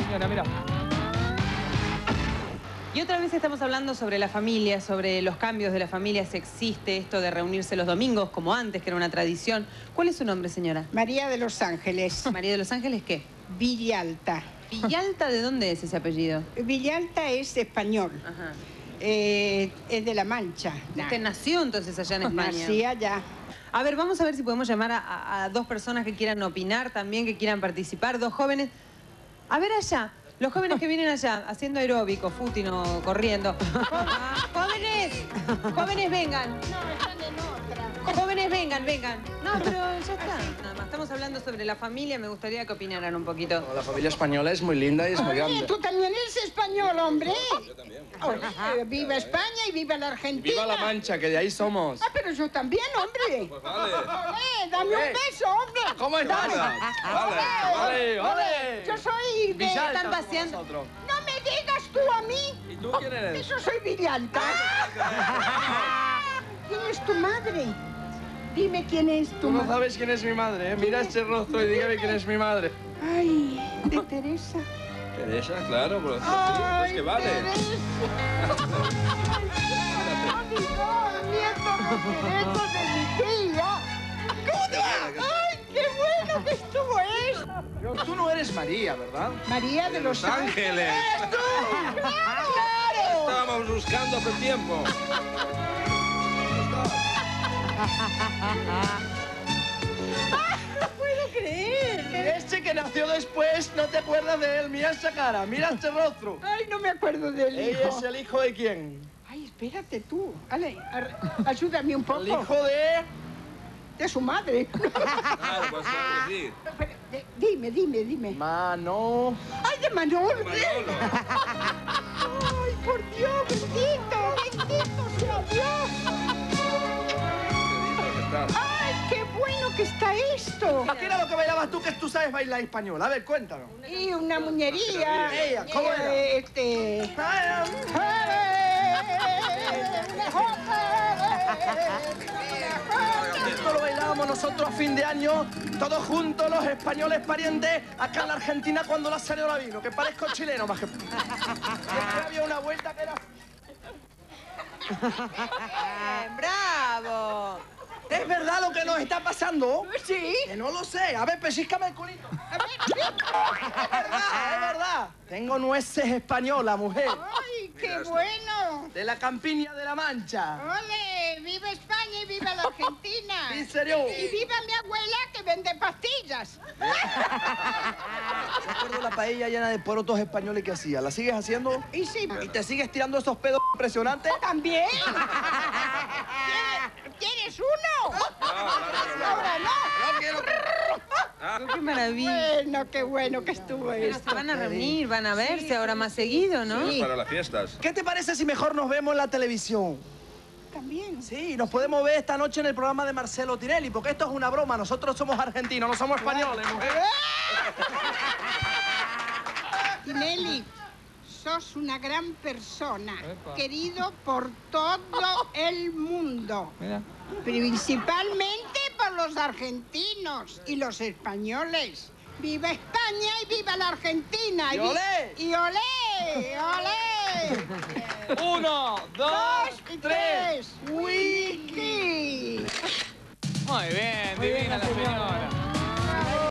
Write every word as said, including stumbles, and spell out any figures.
señora, mira. Y otra vez estamos hablando sobre la familia, sobre los cambios de la familia, si existe esto de reunirse los domingos, como antes, que era una tradición. ¿Cuál es su nombre, señora? María de los Ángeles. ¿María de los Ángeles qué? Villalta. ¿Villalta de dónde es ese apellido? Villalta es español. Ajá. Eh, es de La Mancha. Usted nació entonces allá en España. Nací allá. A ver, vamos a ver si podemos llamar a, a, a dos personas que quieran opinar también, que quieran participar, dos jóvenes. A ver allá, los jóvenes que vienen allá, haciendo aeróbico, footing o corriendo. ¡Jóvenes! ¡Jóvenes, vengan! No, están en otra. Jóvenes, vengan, vengan. No, pero ya está. Nada más. Estamos hablando sobre la familia, me gustaría que opinaran un poquito. La familia española es muy linda y es muy Oye, grande. tú también eres español, hombre. Yo también. Oye, viva España y viva la Argentina. ¡Viva La Mancha, que de ahí somos! Ah, pero yo también, hombre. Pues vale. Olé, dame Olé. un beso, hombre. ¿Cómo estás? Vale, vale, vale. Yo soy de... Villalta Están somos paseando. nosotros. No me digas tú a mí. ¿Y tú quién eres? Yo soy Villalta. ¿Quién es tu madre? Dime quién es tu Tú no madre. sabes quién es mi madre, ¿eh? Mira este rostro y dígame quién es mi madre. Ay, de Teresa. Teresa, claro, pero Ay, es que vale. Nieto de Teresa de mi tía. ¡Ay, qué bueno que estuvo eso! Pero tú no eres María, ¿verdad? María de los Ángeles. ¡Es tú! ¡Claro! Estábamos buscando hace tiempo. No puedo creer. Este que nació después, no te acuerdas de él. Mira esa cara, mira este rostro. Ay, no me acuerdo del ¿Ella hijo. es el hijo de quién? Ay, espérate tú. Ale, ar- ayúdame un poco. El hijo de... De su madre. Claro, pues claro que sí. Pero, de- dime, dime, dime. Mano... ¡Ay, de Manolo! Manolo. ¡Ay, por Dios, bendito! ¡Bendito sea Dios! Qué lindo que estás. ¡Ay, qué bueno que está esto! ¿Qué era lo que bailabas tú que tú sabes bailar español? A ver, cuéntanos. Y una muñería. Ella, ¿cómo era? Eh, Este... Esto lo bailábamos nosotros a fin de año, todos juntos, los españoles parientes, acá en la Argentina cuando la señora vino, que parezco chileno más que... Después había una vuelta que era... ¡Bravo! ¿Es verdad lo que nos está pasando? Sí. Que no lo sé. A ver, pellizcame el culito. Es verdad, es verdad. Tengo nueces españolas, mujer. ¡Ay, qué bueno! De la campiña de La Mancha. ¡Ole! ¡Viva España y viva la Argentina! ¿En serio? Y viva mi abuela que vende pastillas. Recuerdo la paella llena de porotos españoles que hacía. ¿La sigues haciendo? Y sí, ¿Y te sigues tirando esos pedos impresionantes? también. ¿Quieres, ¿Quieres uno? Ahora no. No quiero... ¡Qué maravilla! Bueno, qué bueno que estuvo Bueno, esto. se van a reunir, van a verse ahora más seguido, ¿no? Sí. Para las fiestas. ¿Qué te parece si mejor nos vemos en la televisión? También. Sí, nos podemos ver esta noche en el programa de Marcelo Tinelli, porque esto es una broma. Nosotros somos argentinos, no somos españoles, mujer. Tinelli, sos una gran persona, querido por todo el mundo. Mira. Principalmente por los argentinos y los españoles. ¡Viva España y viva la Argentina! ¡Y vi- olé! ¡Y olé! ¡Olé! Uno, dos, Dos y tres. tres. ¡Wiki! Muy bien, divina la señora.